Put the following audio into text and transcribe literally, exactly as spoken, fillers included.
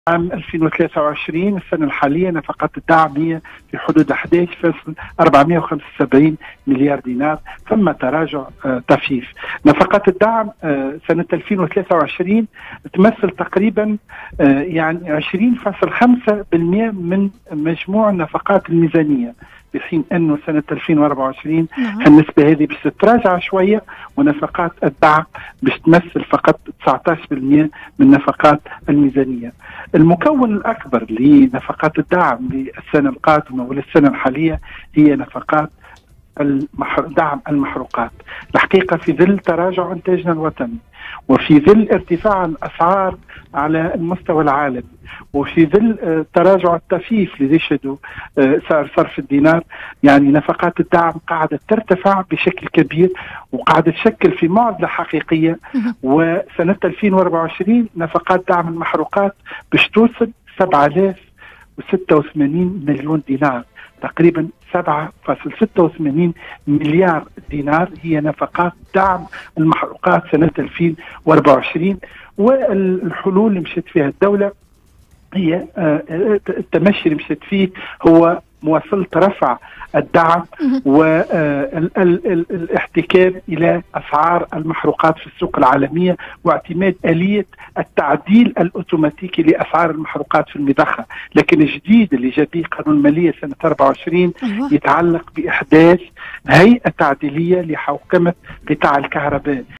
عام ألفين وثلاثة وعشرين السنة الحالية نفقات الدعم هي في حدود أحد عشر فاصلة أربعمئة وخمسة وسبعين مليار دينار. ثم تراجع آه طفيف. نفقات الدعم آه سنة ألفين وثلاثة وعشرين تمثل تقريبا آه يعني عشرين فاصلة خمسة بالمئة من مجموع النفقات الميزانية، بحين أنه سنة ألفين وأربعة وعشرين النسبة هذه باش تتراجع شوية، ونفقات الدعم باش تمثل فقط تسعة عشر بالمئة من نفقات الميزانية. المكون الأكبر لنفقات الدعم للسنة القادمة وللسنة الحالية هي نفقات المحر... دعم المحروقات. الحقيقة في ظل تراجع إنتاجنا الوطني، وفي ظل ارتفاع الأسعار على المستوى العالمي، وفي ظل تراجع الطفيف اللي يشهدوا سعر صرف الدينار، يعني نفقات الدعم قاعدة ترتفع بشكل كبير وقاعدة تشكل في معضلة حقيقية. وسنة ألفين وأربعة وعشرين نفقات دعم المحروقات باش توصل سبعة آلاف وستة وثمانين مليون دينار، تقريبا سبعة فاصلة ستة وثمانين مليار دينار هي نفقات دعم المحروقات سنة ألفين وأربعة وعشرين. والحلول اللي مشت فيها الدولة هي التمشي اللي مشت فيه هو مواصلة رفع الدعم والاحتكام إلى أسعار المحروقات في السوق العالمية، واعتماد آلية التعديل الأوتوماتيكي لأسعار المحروقات في المضخة. لكن الجديد اللي جاء به قانون المالية سنة أربعة وعشرين يتعلق بإحداث هيئة تعديلية لحوكمة قطاع الكهرباء.